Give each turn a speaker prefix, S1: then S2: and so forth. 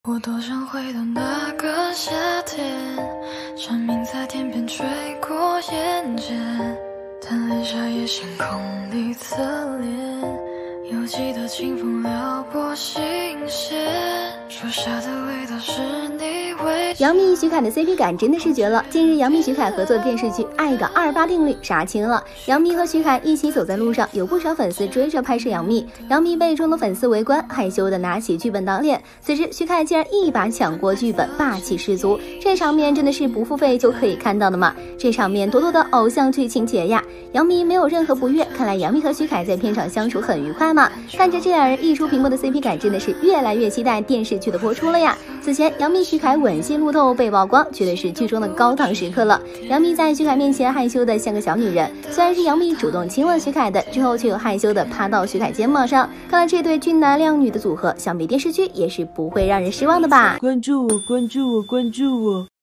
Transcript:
S1: 我多想回到那个夏天，蝉鸣在天边吹过眼前，但泪下也星空里侧脸，犹记得清风撩拨心弦，树下的味道是你味。
S2: 杨幂徐凯的 CP 感真的是绝了。近日，杨幂徐凯合作的电视剧《爱的28定律》杀青了。杨幂和徐凯一起走在路上，有不少粉丝追着拍摄杨幂，杨幂被众多粉丝围观，害羞的拿起剧本当脸。此时，徐凯竟然一把抢过剧本，霸气十足。这场面真的是不付费就可以看到的吗？这场面妥妥的偶像剧情节呀！杨幂没有任何不悦，看来杨幂和徐凯在片场相处很愉快嘛。看着这两人一出屏幕的 CP 感，真的是越来越期待电视剧的播出了呀。此前，杨幂徐凯吻戏路透被曝光，绝对是剧中的高档时刻了。杨幂在徐凯面前害羞的像个小女人，虽然是杨幂主动亲吻徐凯的，之后却又害羞的趴到徐凯肩膀上。看来这对俊男靓女的组合，想必电视剧也是不会让人失望的吧？
S3: 关注我，关注我，关注我。